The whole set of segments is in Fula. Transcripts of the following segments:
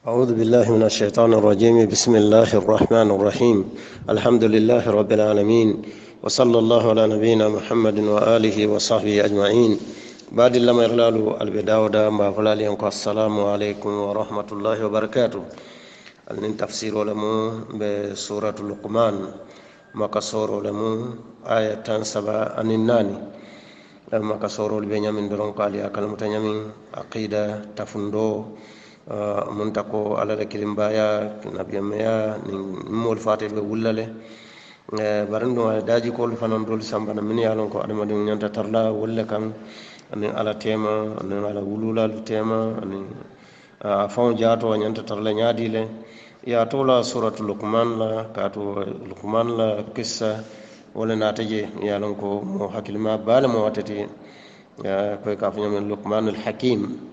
أعوذ بالله من الشيطان الرجيم. بسم الله الرحمن الرحيم. الحمد لله رب العالمين، وصلى الله على نبينا محمد وآله وصحبه أجمعين. بعد لما يغلالوا البداودة ما فلالي السلام عليكم ورحمة الله وبركاته. أن تفسير لمو بسورة لقمان مكسور لمو آية 7 عن الناني مكسور البنيامين درون قال يا كلمة نيامين عقيدة تفندو muntako ala la kilimbaya nabiyamaya ni mol fatel be wullale barando daji ko fanan dol sambana min yalon ko adama dum nyanta tarla wulle kan ani ala tema ani ala wulula tema ani fon jaato nyanta tarla nyaadile ya tola suratul luqman la kato luqman la qissa wala nataje yalon ko mo hakilma bala mo watati ko ka fanya min luqman al hakim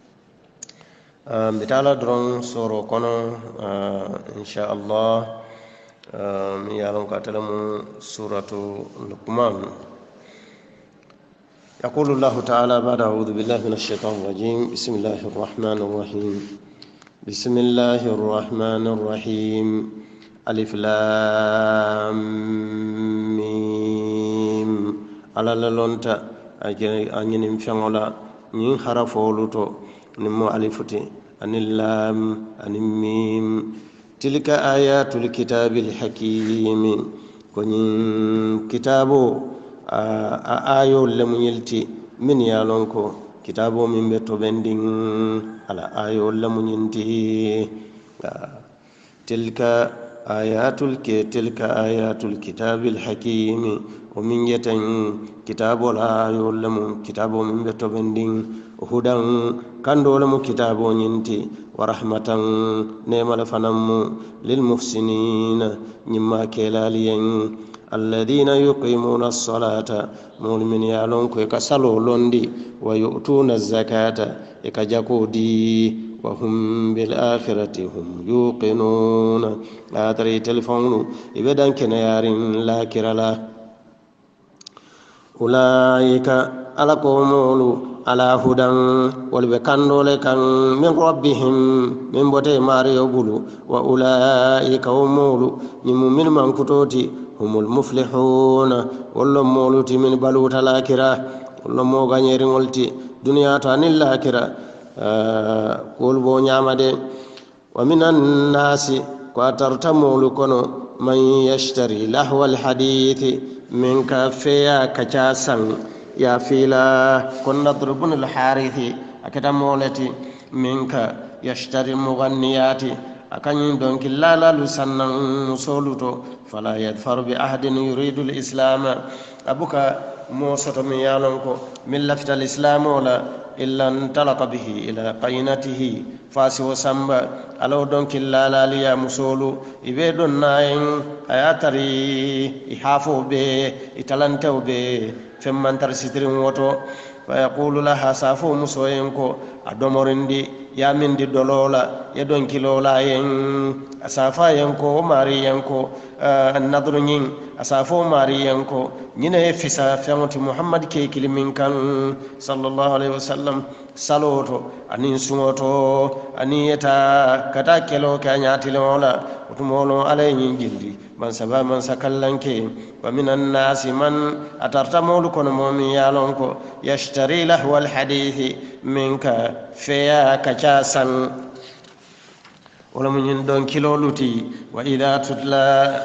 bitala drong soro kono inshallah yalon katalamu suratu luqman. يقول الله تعالى بعد أعوذ بالله من الشيطان الرجيم. بسم الله الرحمن الرحيم. بسم الله الرحمن الرحيم. ألف لام ميم على لونتا أجن فيولا نين حرفولتو نمو ألفتي أن اللام أن ميم تلك آيات الكتاب الحكيم كونين كتابو آيو لم يلتي من يالونكو كتابو من بيتو بندين على آيو لم ينتي تلك آيات الكتاب الحكيم ومن يتن كتابو لا يولم كتابو من بيتو بندين هدى كندو لم كتابو ينتي ورحمة نعمة فنم للمحسنين نما كلالين الذين يقيمون الصلاة مؤمن يالون كسلو لوندي ويؤتون الزكاة يكجاكودي وهم بالآخرة هم يوقنون. آتري تلفون إبدان كنيارين لا كرلا أولئك على قومولو على هدى والبكندو لكن من ربهم من بوتي ماريو بلو وأولئك همولو من كتوتي هم المفلحون والله مولوتي من بلوت الآخرة والله مو غنيرين ولتي دنيا تاني الآخرة قول بو نعمده. ومن الناس قاترتمول كنو من يشتري لهو الحديث من كافيا كجاسا يا فيلا كنا ضربن الحارث أكتمولتي منك يشتري مغنيات أكن دونك لا لسنن سولتو فلا يدفر بأحد يريد الإسلام أبوك موسط ميالنكو من لفت الإسلام ولا إلا انطلق به إلى قينته فاسي وسمبا ألو دونك لا ليا مسولو إبيدون ناين أياتري إحافو بي إتلانتو بي فمن ترسيترين وطو فيقول لها سافو مسوينكو أدومورندي يا من دي دولولا يدون كيلولا ين أسافا ينكو ماري ينكو النظر نين أسافو ماري ينكو نين فيسا فيامتي محمد كيكي من كان صلى الله عليه وسلم سالوتو أنين سموتو أنين يتا كتا كيلو كانياتي لولا وتمولو عليه جلدي من سبا من سكالنكي. ومن الناس من أترتمول كن مومي يالونكو يشتري لهو الحديث منك فيا كجاسا ولم يندون كيلولتي وإذا تتلى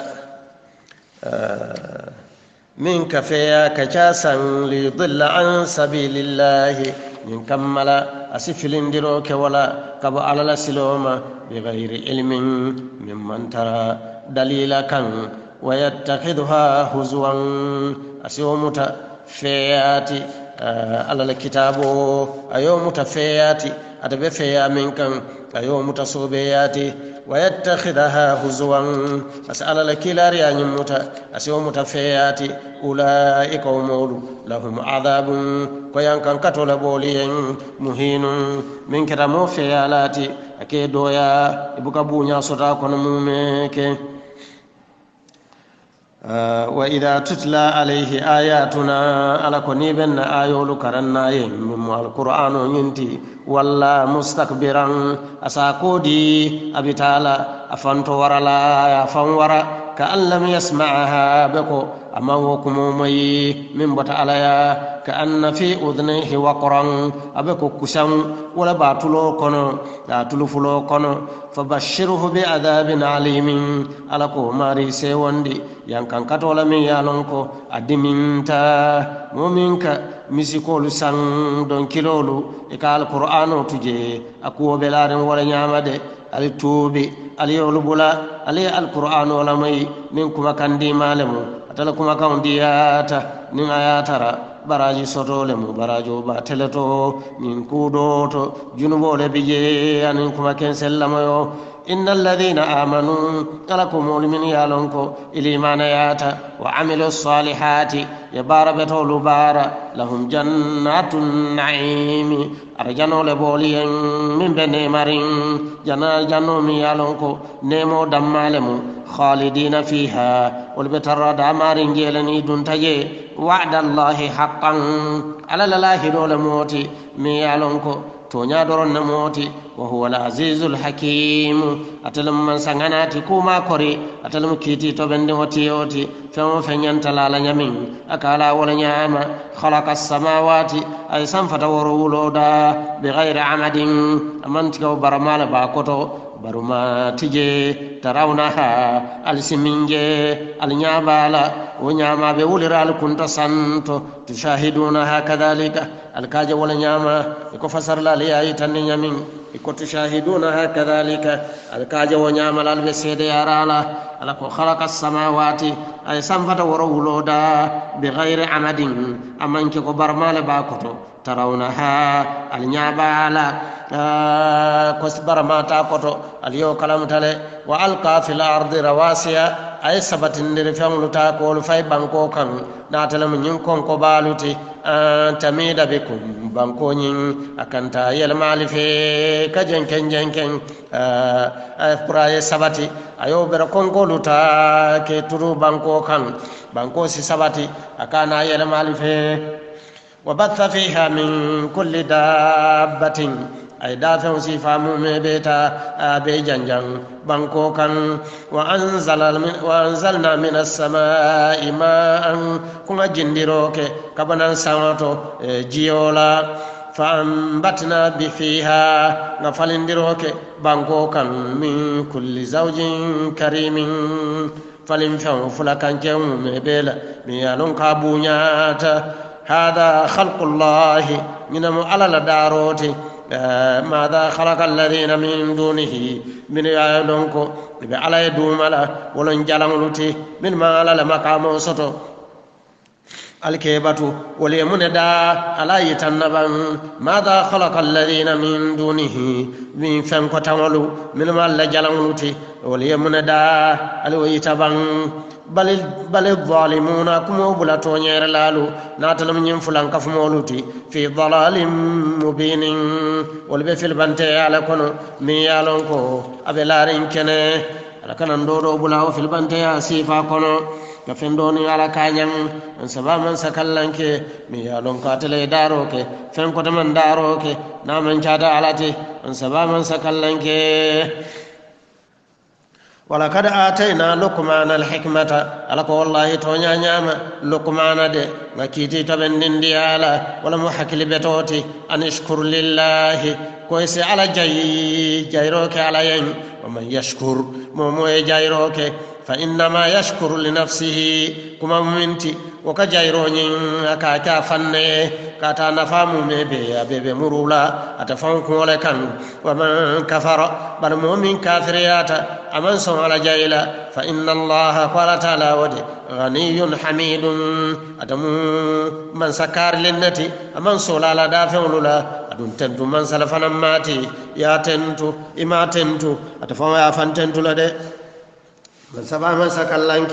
منك فيا كجاسا ليضل عن سبيل الله من كمل أسفلين دروك ولا كبو على السلوم بغير علم ممن ترى دليلا كان ويتخذها هزوا أسيومت فياتي على الكتاب أيومت فياتي أتبع فيا منك أيومت صوبياتي ويتخذها هزوا أسأل الكلاري أن يموت أسيومت فياتي أولئك هم لهم عذاب كيان كان كتول بولين مهين من كرمو فيالاتي أكيدو يا إبوك بونيا سراكون موميك وإذا تتلى عليه آياتنا على كنيبن آيول كرناي من القرآن ينتي ولا مستكبرا أساكودي أبي تعالى أفنت ورلا يفن ورا كأن لم يسمعها بكو أما وكمومي من بتعالى كأن في أذنيه وقرا أبكو كسام ولا باتلو كنو لا تلفلو كنو فبشره بعذاب عليم على كو ماري سيوندي يانكان كاتولا من يالونكو أدمينتا مومينكا misikolu sang don kilolu e ka alqur'ano tuje akuwo belaren wala nyamade ali tubi ali yolubula ali alqur'ano wala mai nin kuma kandi malemu atala kuma kan diyata nin ayatara baraji sotole mu barajo ba teleto nin kudo to junubole bije anin kuma ken sellamayo إن الذين آمنوا لكم من يالونكو الإيمان ياتا وعملوا الصالحات يبار بتولو بارا لهم جنات النعيم أرجانو لبولي من بني مارين جنو من يالونكو نيمو دمالمو خالدين فيها والبتر دامارين جيلني دون تجي وعد الله حقا على الله دول موتي من يالونكو تونيا دورن موتي وهو العزيز الحكيم أتلم من سنغناتي كوما كوري أتلم كيتي تبند وتيوتي فهم فنين تلالا يمين أكالا ولنياما خلق السماوات أي سنفة ورولودا بغير عمد أمانتك برمال باكوتو برما تجي تراونها السمينجي النيابالا ونياما بولر الكنت سانتو تشاهدونها كذلك الكاجة ولنياما يكو فسر لا ليايتن يمين يكو تشاهدونها كذلك الكاجة ونياما البسيد يرالا لكو خلق السماوات أي سنفة ورولودا بغير عمد أمانك برمال باكوتو ترونها النيابالا كسبر ما تاكوتو اليو كلام تالي وألقى في الأرض رواسيا أي سبتن رفعن لتاكول فاي بانكو كان ناتلم نينكم كبالوتي تميد بكم بانكو نين أكانتا يلمال في كجنكن جنكن براي سبتي أيو بركون كولوتا كي ترو بانكو كان بانكو سي سبتي أكانا يلمال في وبث فيها من كل دابة أي دافع سيفامو مبيتا أبي جنجان بانكو كان وأنزلنا من السماء ماء كما جندروك كبنا سانتو جيولا فأنبتنا بفيها نفلندروك بانكو كان من كل زوج كريم فلنفعو فلكان كيوم مبيلا ميالون كابونيات هذا خلق الله من على الداروت ماذا خلق الذين من دونه من يعلمكم على دوملا ولن جلملتي من ما على مقام وسطو الكيبة وليمن دا على يتنبا ماذا خلق الذين من دونه من فنك تملو من ما على جلملتي وليمن دا على يتبا بل الظالمون كم بلاتون يرلالو ناتلم ينفلان كفمولوتي في ضلال مبين والبفل بنتي على كنو ميالونكو أبلارين كنه على كنن دورو بلاو في البنتي سيفا كنو كفندوني على كانيان من سبا من سكالانك ميالونكو أتلي داروك فنكو تمن داروك نامن شادا علاتي من سبا من سكالانك ولقد آتينا لقمان الحكمة ألك والله تونيا نعم لقمان دي نكيتي تبندين ديالا ولم حكي لبتوتي أن اشكر لله كويس على جيروك على ين ومن يشكر مومو جيروك فإنما يشكر لنفسه كما منتي وكجيروني أكاكا فني كاتا نفام مبي مرولا أتفنكم ولكن ومن كفر بل مؤمن كافريات أمن سن على جيلا فإن الله قال تعالى ودي غني حميد أتم من سكار للنتي أمن سولا دافع لولا أدون تنتو من سلفنا ماتي يا تنتو إما تنتو أتفهم يا فانتنتو لدي من سبا من سكالانك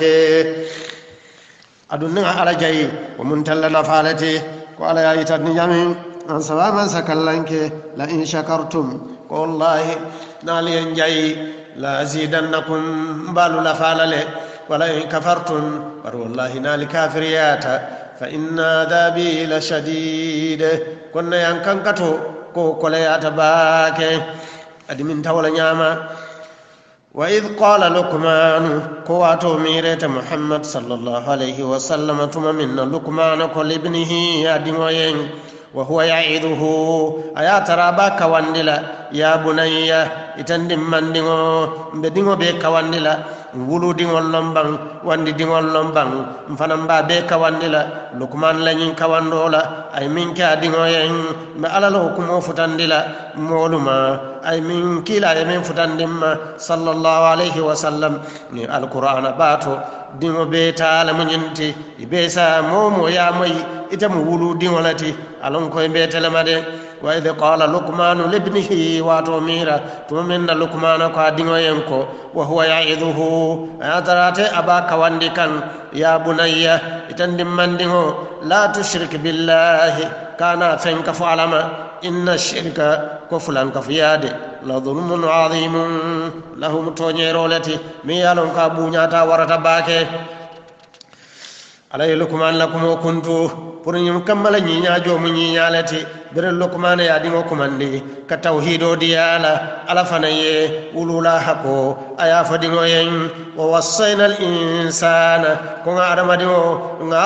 أدون على جي ومن تلنا فالتي قال يا إيتادني جميع من سبا من سكالانك لئن شكرتم والله نالي جي لا أزيدنكم بالو لفالله ولئن كفرتم والله نال كافريات فإن عذابي لشديد كنا ينكنكتو كوليات باك أدي من تولى نياما وإذ قال لقمان كواتو ميرة محمد صلى الله عليه وسلم ثم من لقمان قل ابنه أدموين وهو يعيده أيا ترى باك واندلا يا بني itandi mandingo mbedingo be kawandila wulu dingol lombang wandi dingol lombang mfanamba be kawandila Luqman lañin kawandola ay min ka dingo yen ma alalo kumo futandila moluma ay min kila ay min futandimma sallallahu alayhi wa sallam ni alqur'ana bato dingo be taala munyinti ibe sa momo ya moy itamu wulu dingolati alon koy be telemade وإذ قال لقمان لابنه واتوميرا تمن لقمان قادينو ينكو وهو يعظه أترات أباك واندكان يا بني إتندم مندينو لا تشرك بالله كان فنك فعلما إن الشرك كفلان كفياد لظلم عظيم لهم تونيرولتي ميالون كابونياتا ورتباكي علي لقمان لكم وكنتو pour ñum kammala ñiñaajo mu ñiñaalati bere Luqman ya dingo kumandi ka tawhido diyala ala fana ye ulula hako aya fadingo yen wa wassayna al insana ko ngara dingo nga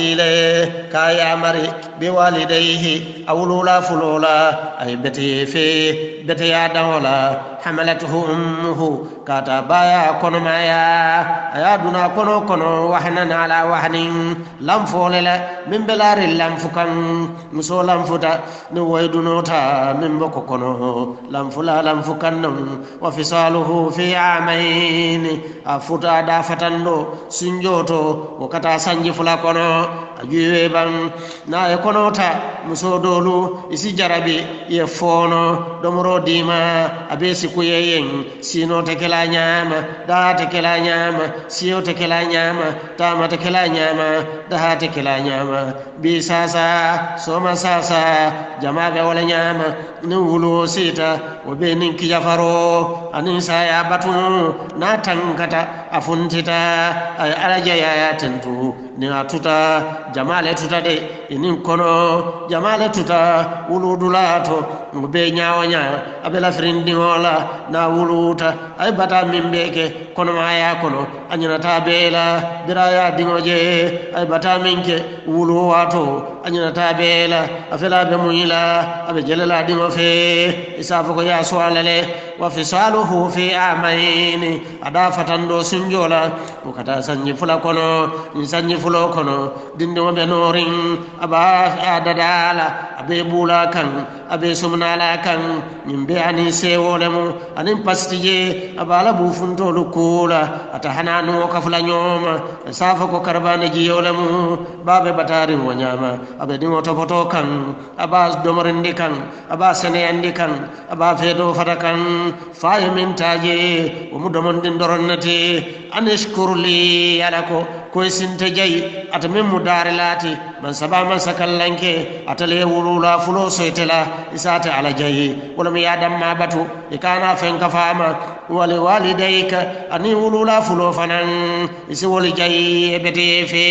wosile ka ya mari bi walidayhi awlula fulula ay beti fe beti ya dawola hamalatuhu ummuhu kata baya kono maya aya duna kono kono wahnan ala wahnin lam folela min belari lam fukan muso lam futa ni waydunota min boko kono lam fula lam fukan non wa fisaluhu fi amain afuta da fatando sinjoto o kata sanji fula kono ajuwe ban na e konota muso dolu isi jarabi ye fono domoro dima abesi kuyeyen sino tekela nyama da tekela nyama siyo tekela nyama tama tekela nyama da tekela nyama bi sasa soma sasa jama be wala nyama ni wulu sita o be nin ki jafaro anin saya batu na tankata afuntita ay alaja ya tentu ni atuta jamale tuta de inin kono jamale tuta wuludulato be nyaawanya abela frindi wala na wuluta ay bata mimbeke kono maya kono anyina tabela biraya dingoje ay bata minke wulu wato anyina tabela afela be muila abe jelela dingo fe isafo ko ya swalale wa fisaluhu fi amaini adafatando sinjola ukata sanyi fula kono ni sanyi fulo kono dinde wobe norin aba adadala abe bula kan abe sumnala kan nimbe ani sewole mu anin pastije abala bu funto lukula atahana no kafula nyoma safa ko karbane jiyole mu babe batari wonyama abe dingo topoto kan aba domorindi kan aba seneyandi kan aba fedo fatakan faye min taje o mudomon din doronnati anishkurli alako ko sinte jay atamen mudare lati man sabama sakallanke atale wulula fulo soytela isate ala jay wala mi yadam ma batu ikana fen ka fama wali walidayka ani wulula fulo fanan isi wali jay bete fe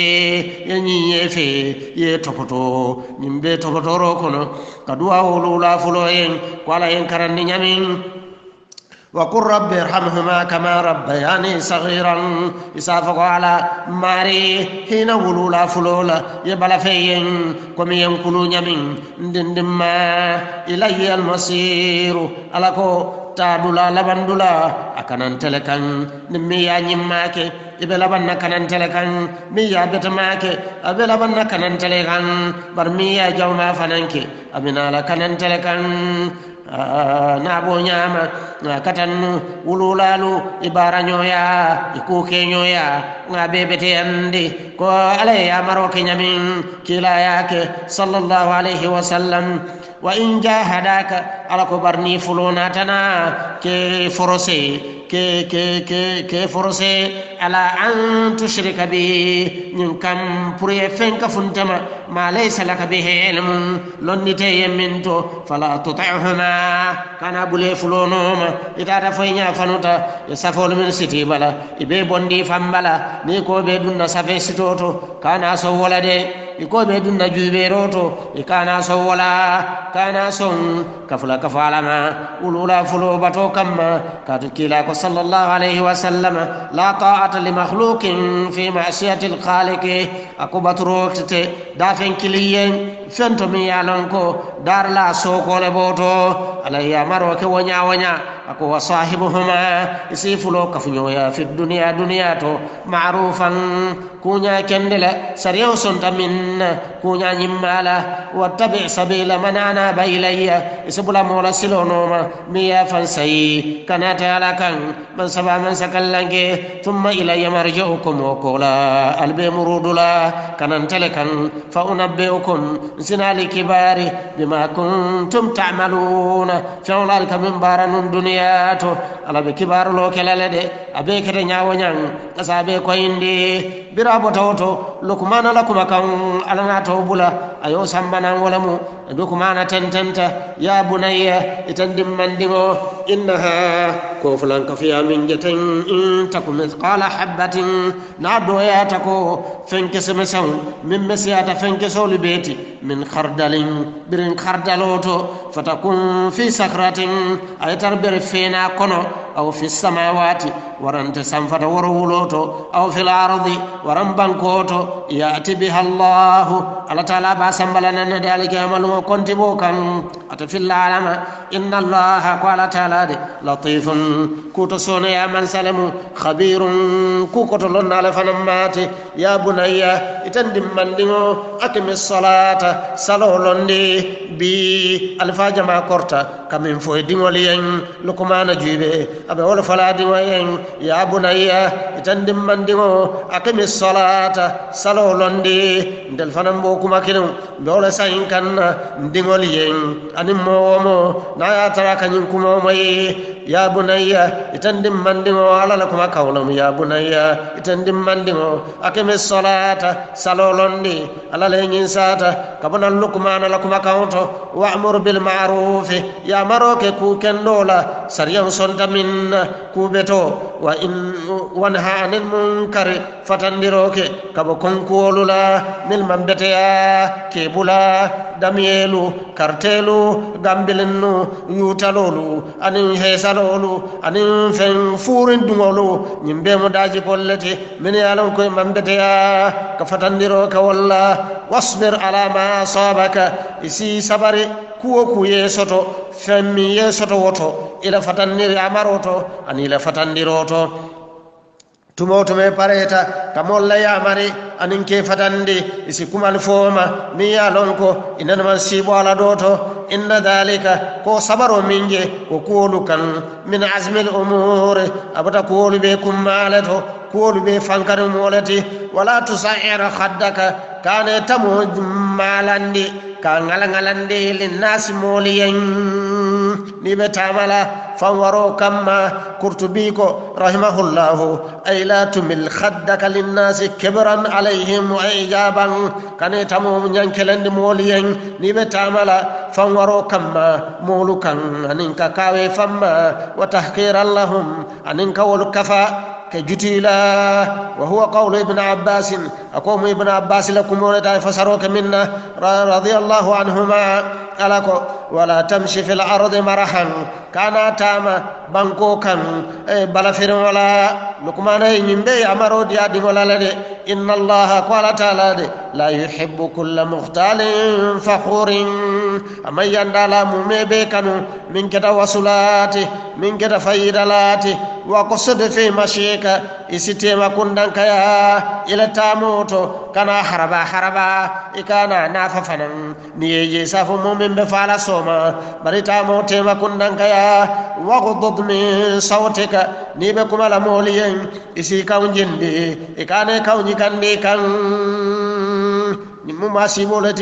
yenyi fe ye topoto nimbe topoto ro kono kadua wulula fulo yen wala yen karandi nyamin وقل رب ارحمهما كما ربياني صغيرا يسافق على ماري حين ولولا فلولا يبلا فين كم ينكلوا يمين دندما إلي المصير ألاكو تادولا لبندولا أكنان تلكن نميا نماك إبلا بنا كنان تلكن ميا بتماك أبلا بنا كنان تلكن برميا جوما فنانك أبنا لكنان تلكن nabo nyama katan wululalu ibara nyoya ikuke nyoya ngabebete andi ko ale ya maroke nyamin kila yake sallallahu alaihi wasallam wa in jahadaka ala ko barni fulona tana ke forose ke forcé ala an tushrika bi ñin kam pour ye fenka funtama ma laysa laka bihi ilmun lonnite yemminto fala tutihuma kana bule fulonoma itata foy nya fanuta e safol min siti bala ibe bondi fambala ni ko be dunna safe sitoto kana so wala de iko be dunna juube roto ikana so wala kana son kafula kafalama ulula fulo bato kamma katu kila ko sallallahu alayhi wa sallam la ta'ata li makhluqin fi ma'siyati al-khaliq akubatrote dafen kiliyen fento mi yalon ko dar la so ko le boto alayya maro ke wonya ako wa sahibuhuma isifulo kafunyoya fi dunya to ma'rufan kunya kendela sariyo sonta minna kunya nyimmala wattabi sabila man anaba ilayya isbula mola silonoma miya fansai kanata alakan man saba man sakallange thumma ilayya marji'ukum wa qula albi murudula kanan telekan fa unabbi'ukum sinali kibari bima kuntum ta'maluna fa'ulalika min baranun duniyato ala be kibaru lo kelale de abe kete nyaawo nyang asabe ko indi birabo tawto Luqman lakuma kan alana tawbula ayo sambana walamu Luqman tententa ya bunayya itandim mandingo innaha ko fulan ka fiya min jatin in takum qala habatin nado ya tako fenke semesan min mesiyata fenke soli beti min khardalin birin khardaloto fatakun fi sakratin ayatar bir fina kono aw fi samawati warante samfata worowuloto aw fil ardi waram bankoto yati biha Allah ala taala ba sambalana ne dalika amalu kontibo kan ata fil alama inna Allah qala taala de latifun kuto sone ya man salamu khabirun kukoto lonna la fanamate ya bunayya itandim mandingo akimis salata salolondi bi alfa jama korta kamin fo dingoli en Luqman juibe abe wala fala dingoyen ya bunayya itandim mandingo akimis salata salolondi ndel fanam bo kuma kinu dole sayin kan dingoli en anim momo na ya tara kanyum kuma mai ya bunayya itandim mandingo ala la kuma kawlam ya bunayya itandim mandingo akimis salata salolondi ala le ngin sata kabana Luqman la kuma kawto wa'mur bil ma'ruf ya maroke ku kendola sariyan sonta min ku beto wa in wanha anil munkar fatandiroke kabo konkuolula mil mambete ya kebula damielu kartelu gambilinnu yutalolu anin hesalolu anin fen furin dungolu nyimbe mo daji kolleti min yalon koy mambete ya ka fatandiroke walla wasbir ala ma sabaka isi sabari kuwo kuye soto femmi ye soto woto ila fatandiri amaroto ani ila fatandiroto tumoto me pareta kamolla ya mari anin ke fatandi isi kumal foma mi ya lonko inana man sibo ala doto inna dalika ko sabaro minge ko kuolu kan min azmil umur abata kuolu be kummalato kuolu be fankare molati wala tusair khaddaka kane tamu malandi ka ngalangalande linnas moliyen ni betamala fanwaro kamma kurtubi ko rahimahullahu ay la tumil khaddaka linnas kibran alayhim wa ijaban kane tamu nyankelande moliyen ni betamala fanwaro kamma molukan aninka kawe famma wa tahqiran lahum aninka wal kafa كجتيلا وهو قول ابن عباس أقوم ابن عباس لكم ولدا فسروك منا رضي الله عنهما ألكو ولا تمشي في الأرض مرحا كان تاما بانكو كان بلا فر ولا لقمان ينبي أمرو ديادي ولا لدي إن الله قال تعالى لا يحب كل مختال فخور أما يندالا ممي كانوا من كده وصلاتي من كده فيدلاتي وقصد في مشيك isitima kundankaya ila tamoto kana haraba ikana nafa fanan niyeje safu mumin be fala soma bari tamote ma kundankaya waghdud min sautika nibe kumala moliyen isi kawnjinde ikane kawnji kande kan nimmu masibolati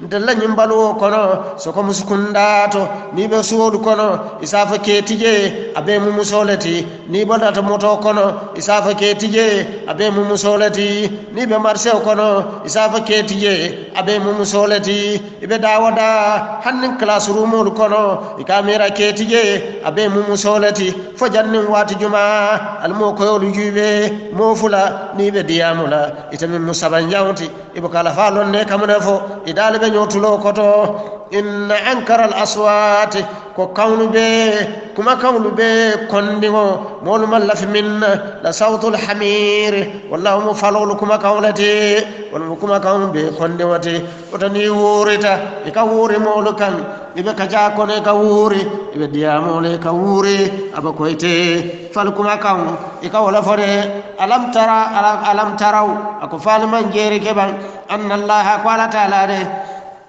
ndella nyimbalu kono soko muskundato ni be suwolu kono isafa ketije abe mu musolati ni bodata moto kono isafa ketije abe mu musolati ni be marché kono isafa ketije abe mu musolati ibe dawada hannin classroom kono ikamera ketije abe mu musolati fo jannin wati juma almo koyolu jube mo fula ni be diyamula itamin musaban jawti ibo kala falon ne kamuna fo idale be nyotulo koto inna ankara al aswat ko kawnu be kuma kawnu be kondingo molu mallaf min la sawtul hamir wallahu mufalul kuma kawlati wal kuma kawnu be kondingote otani wurita e ka wuri molu kan ibe kaja kone ka wuri ibe diyamole ka wuri aba koyte fal kuma kawnu e ka wala fore alam taraw ako fal man jeri keban anna allah qala ta'ala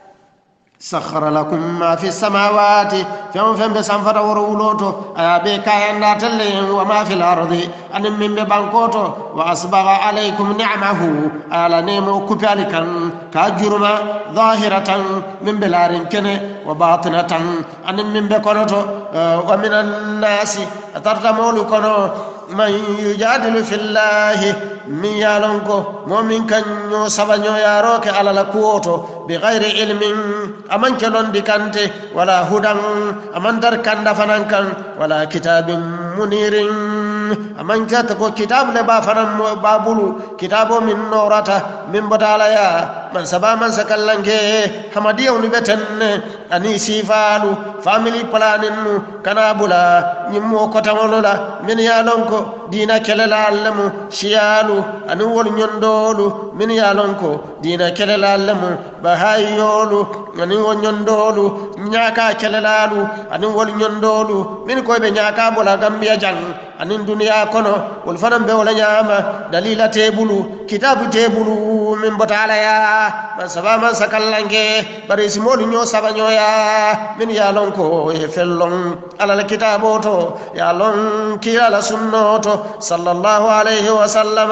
سخر لكم ما في السماوات فهم بسنفر ورولوتو أبي كاين ناتلين وما في الأرض أن من ببانكوتو وأصبغ عليكم نعمه على نيمو كبالكا كجرما ظاهرة من بلارنكن وباطنة أن من بكونتو ومن الناس أترتمول كونو من يجادل في الله من يالونكو مؤمن كان يوسبنيو ياروك على لكوتو بغير علم أمن كلون ديكانتي ولا هدى أمن دركان دفنانكان ولا كتاب منير أمن كاتكو كتاب لبا فنم بابلو كتاب من نورته من بداليا من سبا من سكالنك حمدية ونبتن أني سيفالو فاميلي بلاننو كنابولا نمو كتمولولا من يالونكو دينا كللا اللمو شيالو أنوول نيندولو من يالونكو دينا كللا اللمو بهايولو أنوول نيندولو نياكا كللالو أنوول نيندولو من كوي بنياكا بولا غامبيا جان أنين دنيا كونو والفنم بولا نياما دليل تيبولو كتاب تيبولو من بطاليا من سبا من سكالانكي بريس مولي نيو سبا نيويا من يالونكو يفلون على الكتابوتو يالون كي على سنوتو صلى الله عليه وسلم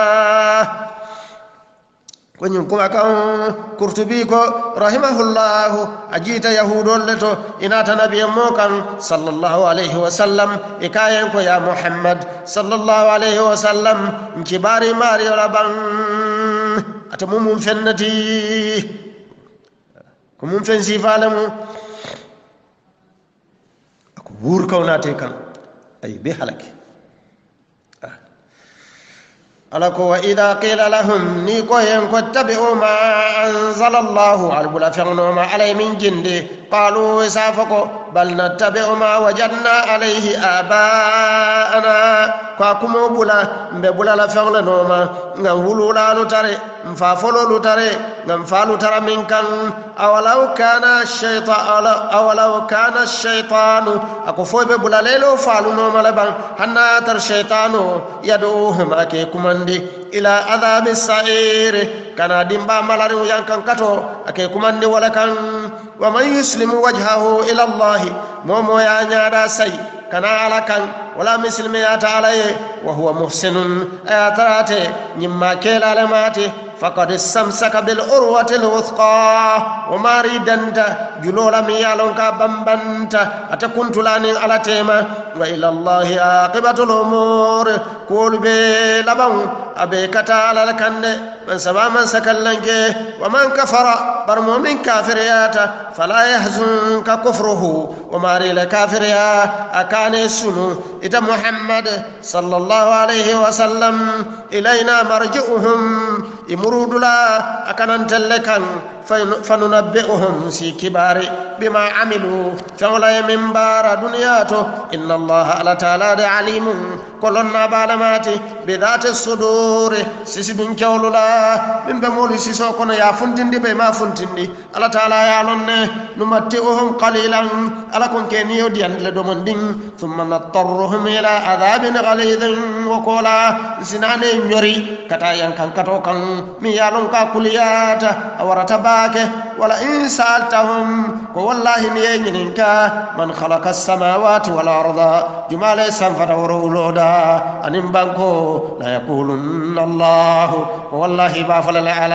ونين كما كان قرطبي كو رحمه الله اجيت يهود لتو انات نبي موكان صلى الله عليه وسلم اكاين كو يا محمد صلى الله عليه وسلم كباري ماري ربان اتمم فنتي كم فنسي فالم اكو بور كوناتي كان اي بحلك ألكو وإذا قيل لهم نيكو ينكو اتبعوا ما أنزل الله على بلافرنو ما علي من جندي قالوا سافقوا بل نتبع ما وجدنا عليه آباءنا كاكمو بلا مبلا لفرنو ما نغولو لا لتري مفافلو لتري نمفالو ترى من كان أولو كان الشيطان أكفو ببلا ليلو فالو نوم لبان حنا تر الشيطان يدوهم أكيكم إلى عذاب السعير كان دمبا ملاري يانكن كاتو أكي كماندي ولا كان ومن يسلم وجهه إلى الله مومو يا نيادا سي كان على كان ولا مسلم يا تعالى وهو محسن آياتاتي نما كيل علاماتي فقد استمسك بالعروة الوثقى وما ريدنت جلولا ميالونك بمبنت أتكنت لاني على تيما وإلى الله عاقبة الأمور قول بلبن أبي كتال لكن من سبا من سكلنك ومن كفر برمو من كافريات فلا يحزنك كفره وما ريل كافريا أكان السنو إذا محمد صلى الله عليه وسلم إلينا مرجعهم يمرود لا أكنن تلكن فننبئهم في كبار بما عملوا فولا من بار دنياته إن الله على تعالى عليم كلنا بعلماتي بذات الصدور سيسبن كولولا من بمولي سيسوكنا يا فنتندي بما فنتندي على تعالى يعلن نمتئهم قليلا على كن كنيو ديان لدومندين ثم نضطرهم إلى عذاب غليظ وقولا سناني يوري كتايان كان كتوكان ميالون كاكوليات أورتباك ولا إن سألتهم والله نينك من خلق السماوات والأرض جمال سنفر ورولودا أن بانكو لا يقولن الله والله بافل العلا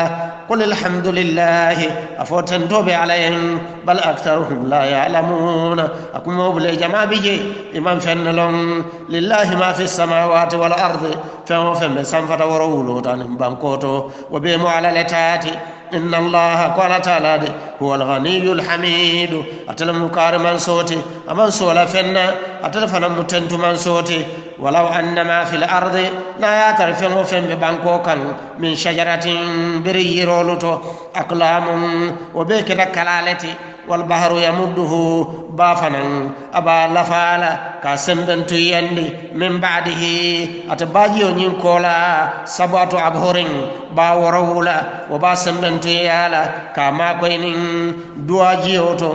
قل الحمد لله أفوتن توبي عليهم بل أكثرهم لا يعلمون أكم وبلي جماعة بيجي إمام فنلون لله ما في السماوات والأرض فهم سنفة ورولو تانم بانكوتو وبيمو على لتاتي إن الله قال تعالى هو الغني الحميد أتلم كارمان صوتي أمن سولا فنا أتلفنا متنت من صوتي ولو أن ما في الأرض لا يعترف فن ببانكوكا من شجرة بري رولتو أقلام وبيك كلالتي والبحر يمده بافنا أبا لفالا كاسمبن تيندي من بعده أتباجيو نينكولا سبعة أبهر باورولا وباسمبن تيالا كما كوينين دواجيوتو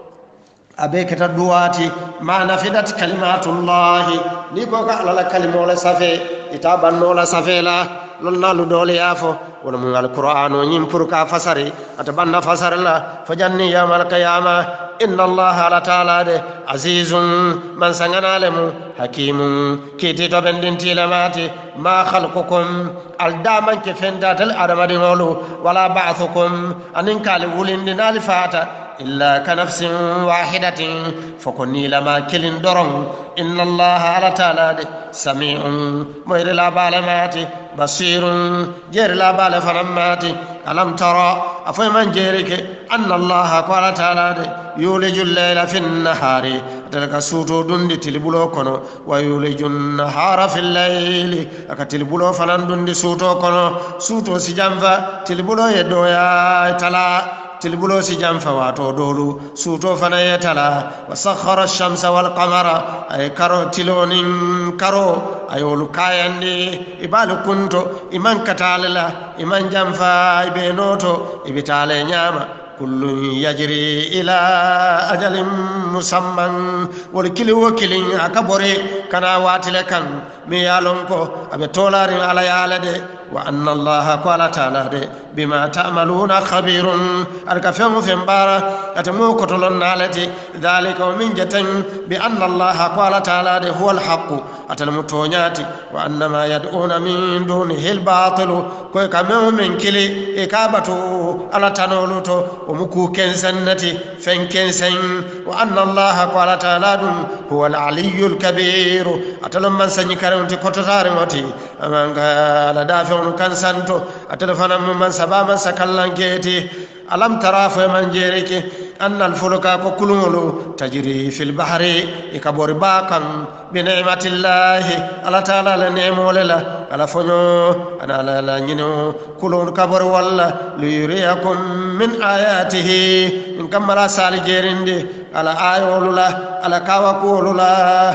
أبيكتا دواتي ما نفدت كلمات الله ليكوكا على كلمة ولا سفي إتابا ولا سفي لا لنالو دولي يافو ولمن القرآن ونيمبركا فسري أتبنى فسر الله فجني يوم القيامة إن الله على تعالى عزيز من سنغنا لهم حكيم كيتي تبندين تيلماتي ما خلقكم الدامن كفندات الأرض دينولو ولا بعثكم أنكال ولين دينال فاتا إلا كنفس واحدة فكني لما كلن درون إن الله على تعالى سميع مير لا بالماتي بصير جير لا بال فرماتي ألم ترى أفمن جيرك أن الله قال تعالى يولج الليل في النهار تلك سوتو دندي تلبلو كنو ويولج النهار في الليل أكتلبلو فلان دندي سوتو كنو سوتو سجنفا تلبلو يدويا تلا تلبلو سجان فواتو دولو سوتو فنيتلا وسخر الشمس والقمر أي كارو تلونين كارو أيولو كايندي إبالو كنتو إمان كتاللا إمان جنفا إبينوتو إبتالي نياما كل يجري إلى أجل مسمى والكل وكل أكبري كنا واتلكن ميالونكو أبي تولارين على يالدي وأن الله قال تعالى بما تعملون خبير الكفيم في مبارا أتمو كتلون نالتي ذلك ومن جتن بأن الله قال تعالى هو الحق أتلمتونياتي وأن ما يدعون من دونه الباطل كوي كميو من كلي إكابتو على تنولتو ومكو كنسنتي فين كنسن وأن الله قال تعالى هو العلي الكبير أتلم من سنكرون تكتتار موتي أمان قال دافع كان سانتو أتلفنا من سبا من سكالان كيتي ألم ترى فمن جيرك أن الفلك كلولو تجري في البحر إكبر باقا بنعمة الله على تعالى لنعم ولا على فنو أنا لا نينو كلون كبر ولا ليريكم من آياته إن كمل سال جيرندي على آيولولا على كاوكولولا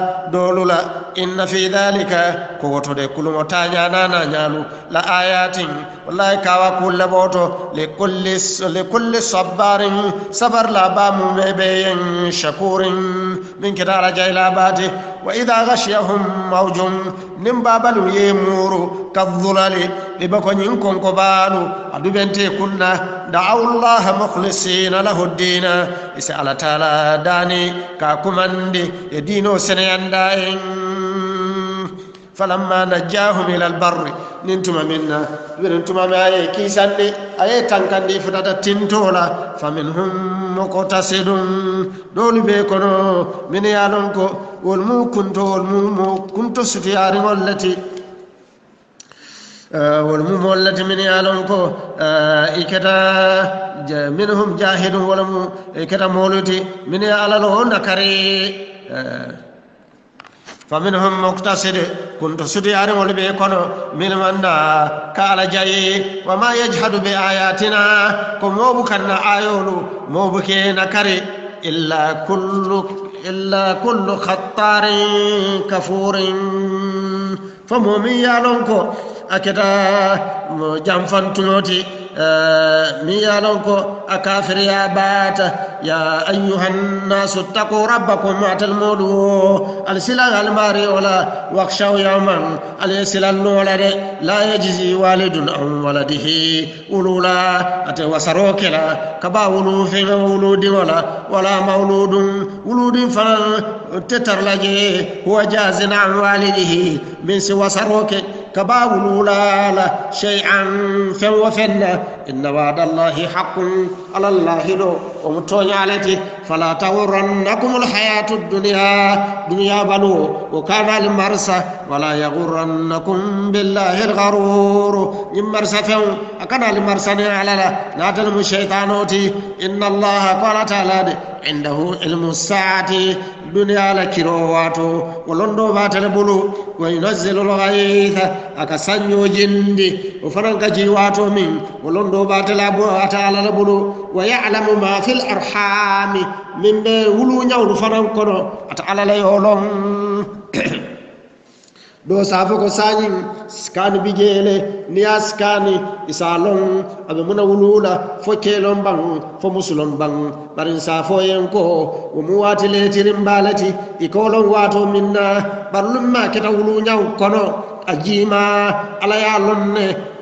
دولولا إن في ذلك كوتو دي كل متانيا نانا نالو لا آيات والله كاوكول بوتو لكل صبار صبر لا بام مبين شكور من كده رجع باتي وإذا غشيهم موج نمبابل يمور كالظلال لبكو ينكم كبالو أدو بنتي كنا دعوا الله مخلصين له الدين إسأل تعالى داني كاكماندي يدينو سنيان دائن فلما نجاهم إلى البر ننتم منا وننتم ما كيساندي أي تنكاندي فتاة تنتولا فمنهم مقتصد دول بيكونو من يالونكو والمو كنتو ستيار والتي والمو التي من يالونكو إكتا منهم جاهد ولمو إكتا مولتي من يالالو نكري فمنهم مقتصد كنت سديار ولبيكونو من مندا كالا جاي وما يجحد بآياتنا كموبو كان آيولو موبكي نكري إلا كل خطار كفور فمومي يالونكو أكدا جنفانتنوتي ميالونكو أكافر يا بات يا أيها الناس اتقوا ربكم واعتلموا السلال الماري ولا واخشوا يوما السلال الولد لا يجزي والد عن ولده ولولا أتوسروك لا كبا ولوف ولود ولا مولود ولود فتترلجي هو جاز عن والده من سوى سروك كباولولا شيئا فوفنا inna wa'dallahi haqqun ala allahi do o mutoñalati fala tawrannakum alhayatud dunya balu wa kana al marsa wala yaghurrannakum billahi al-gharur nim marsa fa akana al marsa ni alala natal mu shaytanoti inna allaha qala ta'ala indahu ilmu saati dunya la kirowato wolondo batale bulu wa yunazzilu al-ghaytha akasanyo jindi o faranka jiwato min wolondo batala bo atala la bulu wa ya'lamu ma fil arham min be wulu nyawdu fanan kono atala la yolon do safo ko sañin skani bigele niya skani isalon abe muna wulula fo kelon bang fo musulon bang barin safo yen ko o mu wati letirin balati ikolon wato minna barlum ma keta wulu nyaw kono ajima ala ya lonne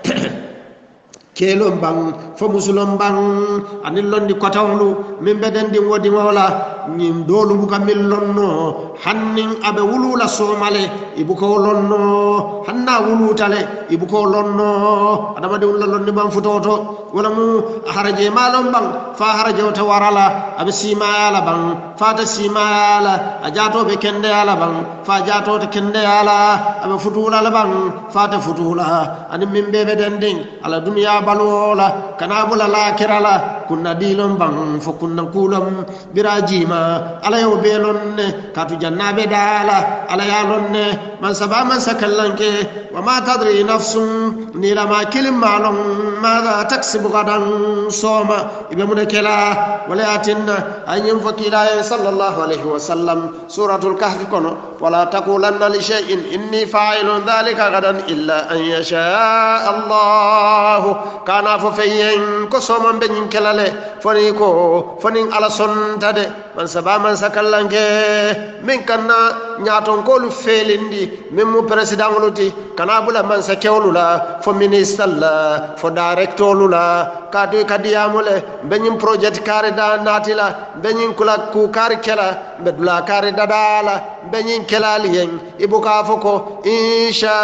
kelon bang fo musulon bang anil londi kotawlu min beden di wodi wala ñim dolu buka min lonno hannin abe wulula somale ibuko lonno hanna wulutale ibuko lonno adama de wulla lonni ban futoto wala mu haraje malon bang fa haraje to warala abe sima ala bang fa ta sima ala ajato be kende ala bang fa jato to kende ala abe futula ala bang fa ta futula ani min bebe dending ala dunya balola kana bula la kirala kunna dilon bang fo kunna kulam birajima ala yo belonne katu jannabe dala ala ya lonne man saba man sakallanke wa ma tadri nafsun ni la ma kilim malum ma taksibu gadan soma ibe mun kala wala atinna ayyin fakila sallallahu alaihi wasallam suratul kahf kono wala taqulanna li shay'in inni fa'ilun dhalika gadan illa an yasha Allah kana fa fayyin ko soma be nyin kelale foni ala sontade man saba man sakallanke min kanna nyaton kolu felindi min mu president luti kana bula man sa kewlula fo minister la fo director lula kadu kadiyamule benyim project kare da natila benyin kula ku kare kela bedula kare dadala benyin kelali yen ibuka foko insha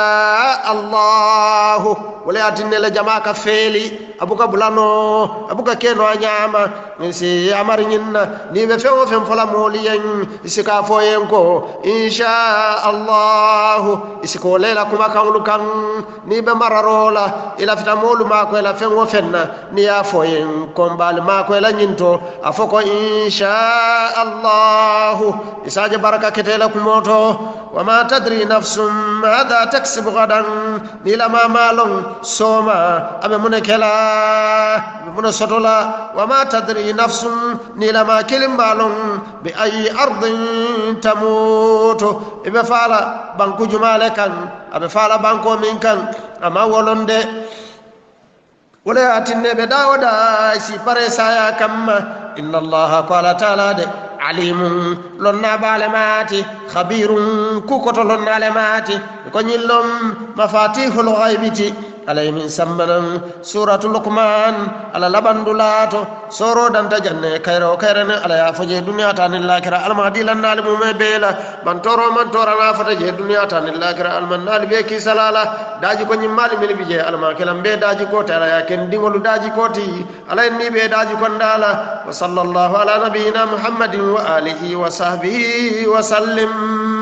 Allah wala atinne la jamaka feli abuka bulano abuka keno anyama si amari nyinna ni be fewo fem fola moliyen isika foyen ko insha Allah isiko lela kuma kawlu kan ni be mararola ila fita molu mako ila fengo fenna ni ya foyen kombal mako ila nyinto afoko insha Allah isaje baraka ketela kumoto wama tadri nafsum madha taksibu gadan ni lama malon soma abe munekela abe munasotola wama tadri nafsum ni lama kelim balon bi ayi ardin tamutu ibe fala banku jumale kan abe fala banko min kan ama wolonde wala atinne be dawda si pare saya kamma inna allaha qala ta'ala de alimun lonna balemati khabirun kukoto lonna alemati ko nyillom mafatihul ghaibiti alay min sammanan suratul luqman ala labandulato soro danta janne kayro kayrane ala ya faje dunya tanil lakira almadi lannal mume bela man tora na fata je dunya tanil lakira almanal be ki salala daji ko nyimmal mil bije alma kelam be daji ko tara ya ken dingolu daji ko ti alay ni be daji ko ndala wa sallallahu ala nabiyyina muhammadin wa alihi wa sahbihi wa sallim.